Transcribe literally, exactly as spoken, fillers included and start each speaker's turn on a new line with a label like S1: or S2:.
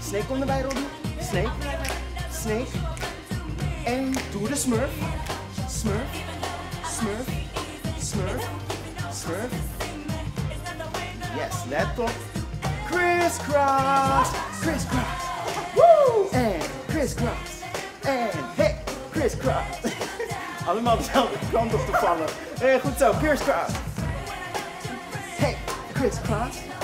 S1: Snake komt erbij, Robby. Snake. Snake. En doe de smurf. Smurf. Smurf. Smurf. Smurf. Yes, let op. Crisscross. Crisscross. Woo! En crisscross. En hey, crisscross. Allemaal dezelfde kant op te vallen. Hey, goed zo, crisscross. Hey, crisscross.